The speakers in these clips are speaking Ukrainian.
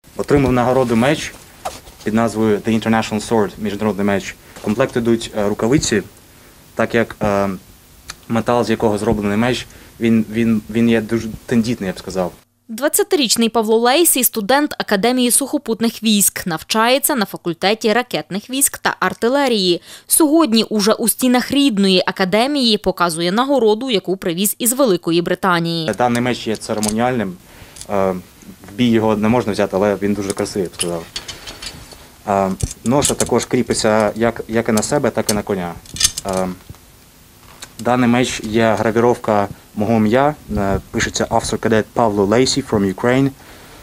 Отримав нагороду меч під назвою The International Sword, міжнародний меч. В комплект йдуть рукавиці, так як метал, з якого зроблений меч, він є дуже тендітний, я б сказав. 20-річний Павло Лейсій – студент Академії сухопутних військ. Навчається на факультеті ракетних військ та артилерії. Сьогодні уже у стінах рідної академії показує нагороду, яку привіз із Великої Британії. Даний меч є церемоніальним. В бій його не можна взяти, але він дуже красивий, я б сказав. Ноша також кріпиться як і на себе, так і на коня. Даний меч є гравіровка мого ім'я, пишеться Officer Cadet Павло Лейсій from Ukraine,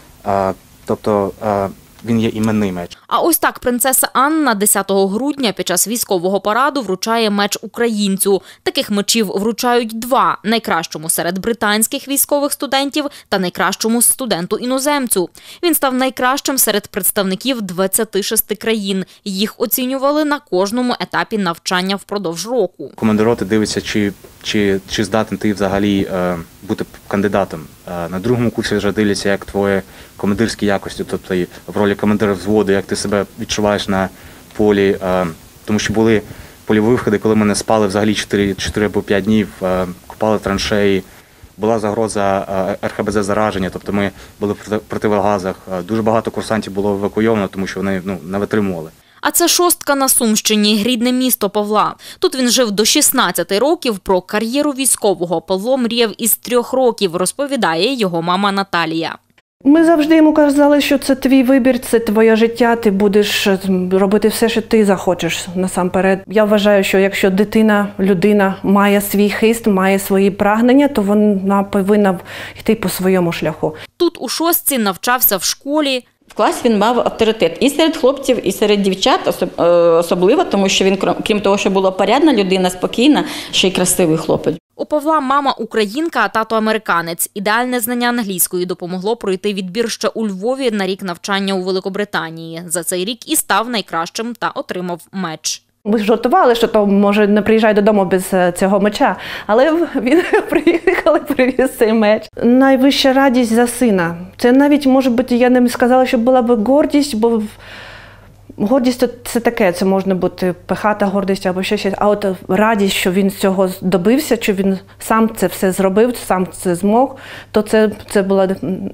тобто він є іменний меч. А ось так принцеса Анна 10 грудня під час військового параду вручає меч українцю. Таких мечів вручають 2 – найкращому серед британських військових студентів та найкращому студенту-іноземцю. Він став найкращим серед представників 26 країн. Їх оцінювали на кожному етапі навчання впродовж року. Командир роти дивиться, чи здатний ти взагалі бути кандидатом. На другому курсі вже дивляться, як твої командирські якості, тобто в ролі командира взводу, як ти себе відчуваєш на полі. Тому що були польові виходи, коли ми не спали взагалі 4 або 5 днів, копали траншеї. Була загроза РХБЗ зараження, тобто ми були в противогазах. Дуже багато курсантів було евакуйовано, тому що вони не витримували. А це Шостка на Сумщині, рідне місто Павла. Тут він жив до 16 років. Про кар'єру військового Павло мріяв із 3 років, розповідає його мама Наталія. Ми завжди йому казали, що це твій вибір, це твоє життя, ти будеш робити все, що ти захочеш насамперед. Я вважаю, що якщо людина має свій хист, має свої прагнення, то вона повинна йти по своєму шляху. Тут у Шостці навчався в школі. В класі він мав авторитет і серед хлопців, і серед дівчат, особливо, тому що він, крім того, що була порядна людина, спокійна, ще й красивий хлопець. У Павла мама українка, а тато американець. Ідеальне знання англійської допомогло пройти відбір ще у Львові на рік навчання у Великобританії. За цей рік і став найкращим та отримав меч. Ми жартували, що то, може, не приїжджай додому без цього меча, але він приїхав і привіз цей меч. Найвища радість за сина. Це навіть, може бути, я не сказала, що була б гордість, бо гордість – це таке, це може бути пихата гордість або щось. А от радість, що він з цього добився, що він сам це все зробив, сам це змог, то це була…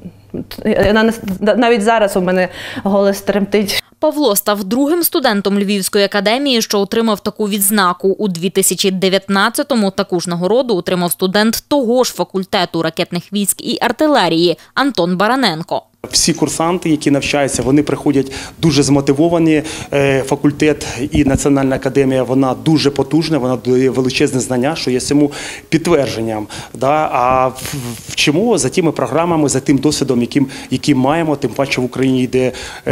Навіть зараз у мене голос тремтить. Павло став другим студентом Львівської академії, що отримав таку відзнаку. У 2019-му таку ж нагороду отримав студент того ж факультету ракетних військ і артилерії Антон Бараненко. Всі курсанти, які навчаються, вони приходять дуже змотивовані. Факультет і Національна академія, вона дуже потужна, вона дає величезне знання, що є цьому підтвердженням. А вчимо за тими програмами, за тим досвідом, який маємо, тим паче в Україні йде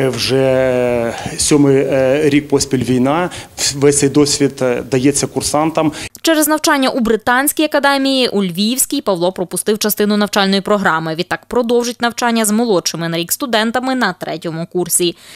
вже 7-й рік поспіль війна, весь цей досвід дається курсантам. Через навчання у Британській академії, у Львівській Павло пропустив частину навчальної програми. Відтак продовжить навчання з молодшими на рік студентами на 3-му курсі.